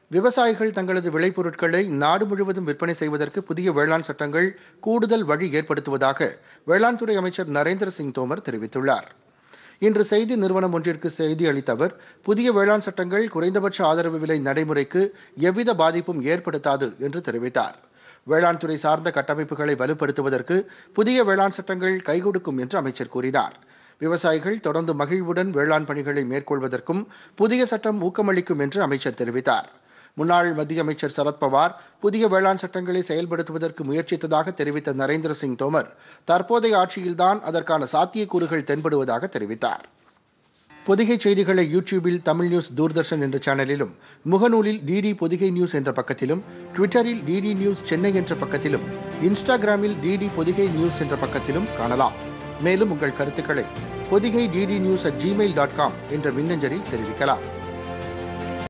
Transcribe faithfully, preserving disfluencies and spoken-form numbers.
விவசாயிகள் தங்களது விளைபொருட்களை நாடு முழுவதும் விற்பனை செய்வதற்கு புதிய வேளாண் சட்டங்கள் கூடுதல் வழி ஏற்படுத்துவதாக வேளாண் துறை அமைச்சர் நரேந்திர சிங் தோமர் தெரிவித்துள்ளார். இன்று செய்தி நிறுவனம் ஒன்றிற்கு செய்தி அளித்த அவர், புதிய வேளாண் சட்டங்கள் குறைந்தபட்ச ஆதரவு விலை நடைமுறைக்கு எவ்வித பாதிப்பும் ஏற்படுத்தாது என்று தெரிவித்தார். வேளாண் துறை சார்ந்த கட்டமைப்புகளை வலுப்படுத்துவதற்கு புதிய வேளாண் சட்டங்கள் கைகொடுக்கும் என்று அமைச்சர் கூறினார். விவசாயிகள் தொடர்ந்து மகிழ்வுடன் வேளாண் பணிகளை மேற்கொள்வதற்கும் புதிய சட்டம் ஊக்கமளிக்கும் என்று அமைச்சர் தெரிவித்தார். முன்னாள் மத்திய அமைச்சர் சரத்பவார் புதிய வேளாண் சட்டங்களை செயல்படுத்துவதற்கு முயற்சித்ததாக தெரிவித்த நரேந்திர சிங் தோமர், தற்போதைய ஆட்சியில்தான் அதற்கான சாத்தியக்கூறுகள் தென்படுவதாக தெரிவித்தார். பொதிகை செய்திகளை யூடியூபில் தமிழ் நியூஸ் தூர்தர்ஷன் என்ற சேனலிலும், முகநூலில் டிடி பொதிகை நியூஸ் என்ற பக்கத்திலும், ட்விட்டரில் டிடி நியூஸ் சென்னை என்ற பக்கத்திலும், இன்ஸ்டாகிராமில் டிடி பொதிகை நியூஸ் என்ற பக்கத்திலும் காணலாம். மேலும் உங்கள் கருத்துக்களை Podhigai DD news at Gmail dot com என்ற மின்னஞ்சலில் தெரிவிக்கலாம்.